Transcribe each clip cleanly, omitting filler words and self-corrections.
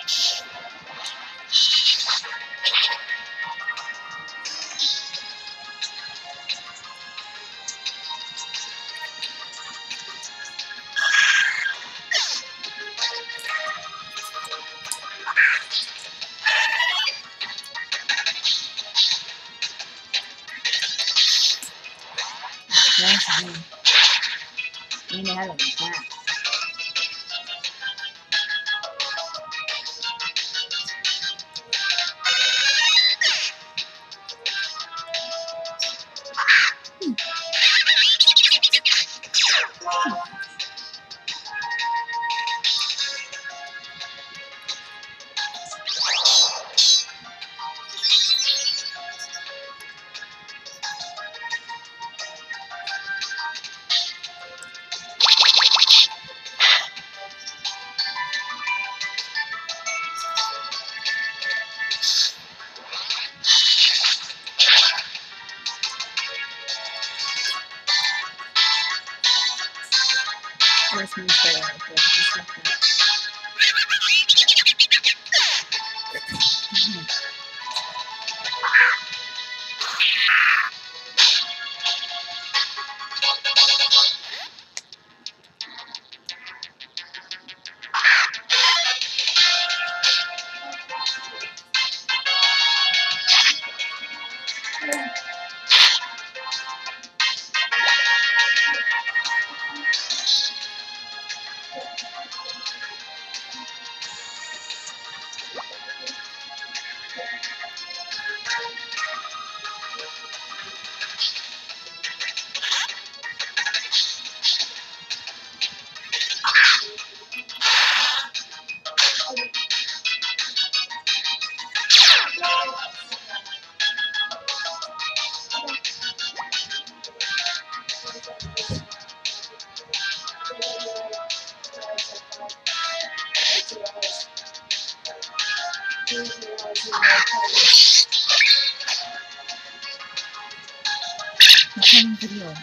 Need to have it back. First one's better right there, just like that. Video.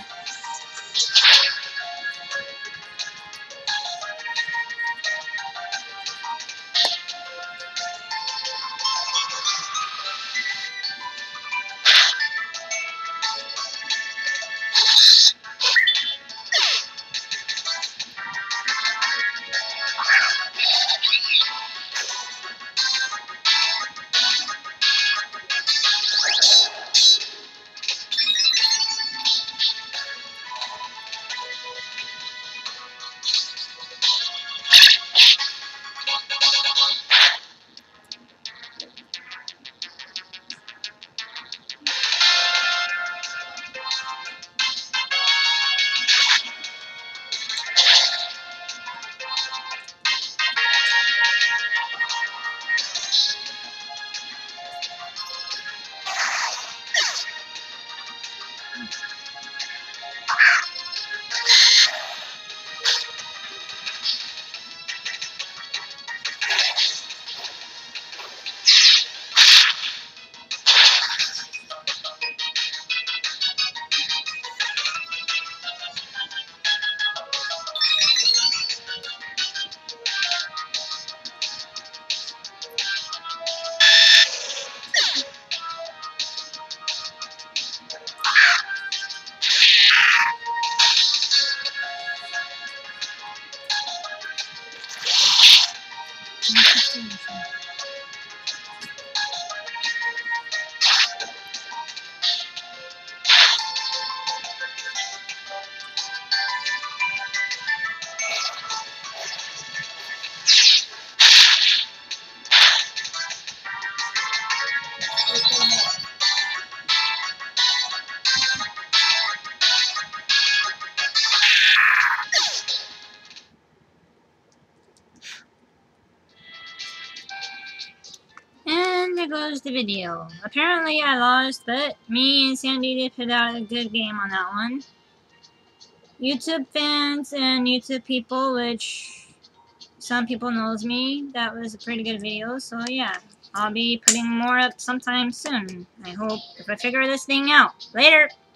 And there goes the video. Apparently I lost, but me and Sandy did put out a good game on that one. YouTube fans and YouTube people, which some people knows me, that was a pretty good video, so yeah. I'll be putting more up sometime soon. I hope, if I figure this thing out. Later!